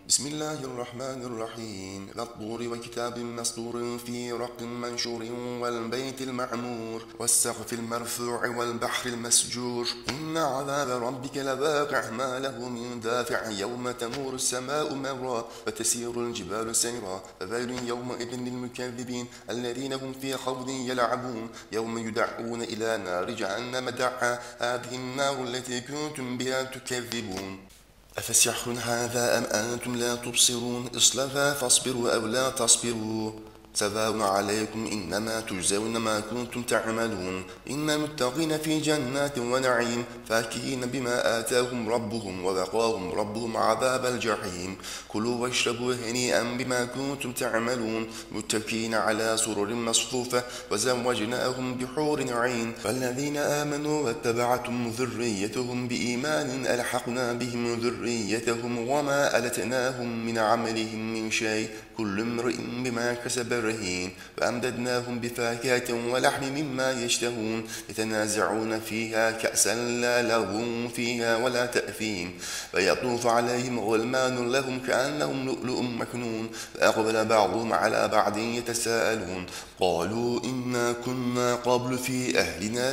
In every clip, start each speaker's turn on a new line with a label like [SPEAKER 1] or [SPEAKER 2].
[SPEAKER 1] بسم الله الرحمن الرحيم والطور وكتاب مسطور في رق منشور والبيت المعمور والسقف المرفوع والبحر المسجور إن عذاب ربك لواقع ما له من دافع يوم تمور السماء مورا وتسير الجبال سيرا فويل يومئذ للمكذبين الذين هم في خوض يلعبون يوم يدعون إلى نار جهنم دعا هذه النار التي كنتم بها تكذبون أفسحر هذا أم أنتم لا تبصرون اصلها فاصبروا أو لا تصبروا سواء عليكم إنما تجزون ما كنتم تعملون إن المتقين في جنات ونعيم فاكهين بما آتاهم ربهم ووقاهم ربهم عذاب الجحيم كلوا واشربوا هنيئا بما كنتم تعملون متكئين على سرر مصفوفة وزوجناهم بحور عين والذين آمنوا واتبعتهم ذريتهم بإيمان ألحقنا بهم ذريتهم وما ألتناهم من عملهم من شيء كل امرئ بما كسب رهين وأمددناهم بفاكهة ولحم مما يشتهون يتنازعون فيها كأسا لا لغو فيها ولا تأثيم فيطوف عليهم غلمان لهم كأنهم لؤلؤ مكنون فأقبل بعضهم على بعض يتساءلون قالوا إنا كنا قبل في أهلنا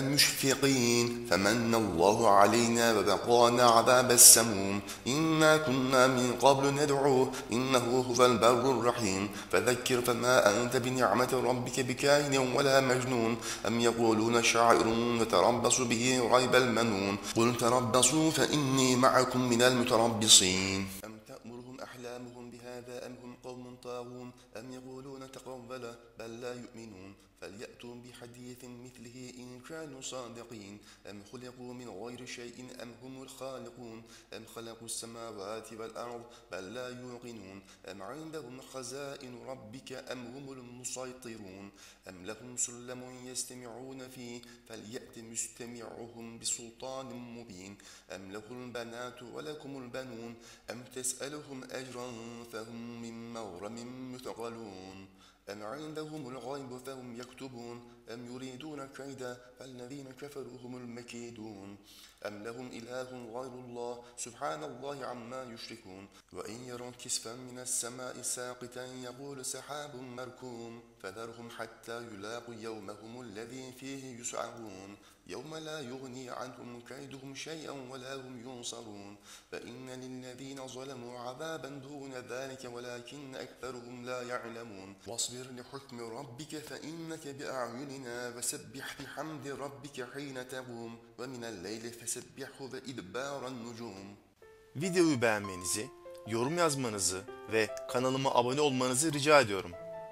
[SPEAKER 1] مشفقين فمن الله علينا وبقانا عذاب السموم إنا كنا من قبل ندعوه إنه هو البر الرحيم فذكر فما أنت بنعمة ربك بكاهن ولا مجنون أم يقولون شاعر نتربص به ريب المنون قل تربصوا فإني معكم من المتربصين أم تأمرهم أحلامهم بهذا أم هم قوم طاغون أم يقولون تقوله بل لا يؤمنون فليأتوا بحديث مثله إن كانوا صادقين أم خلقوا من غير شيء أم هم الخالقون أم خلقوا السماوات والأرض بل لا يوقنون أم عندهم خزائن ربك أم هم المسيطرون أم لهم سلم يستمعون فيه فليأت مستمعهم بسلطان مبين أم له البنات ولكم البنون أم تسألهم أجرا فهم من مغرم مثقلون أم عندهم الغيب فهم يكتبون أم يريدون كيدا فالذين كفروا هم المكيدون أم لهم إله غير الله سبحان الله عما يشركون وإن يروا كسفا من السماء ساقطا يقول سحاب مركوم فذرهم حتى يلاقوا يومهم الذي فيه يسعرون يوم لا يغني عنهم كيدهم شيئا ولا هم ينصرون فإن للذين ظلموا عذابا دون ذلك ولكن أكثرهم لا يعلمون واصبر لحكم ربك فإنك بأعيننا وسبح بحمد ربك حين تقوم ومن الليل فسبحه وإدبار النجوم.
[SPEAKER 2] Videoyu beğenmenizi, yorum yazmanızı ve kanalıma abone olmanızı rica ediyorum.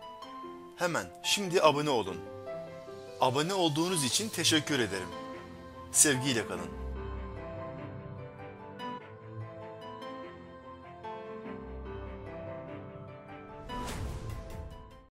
[SPEAKER 2] Hemen şimdi abone olun. Abone olduğunuz için teşekkür ederim. Sevgiyle kalın.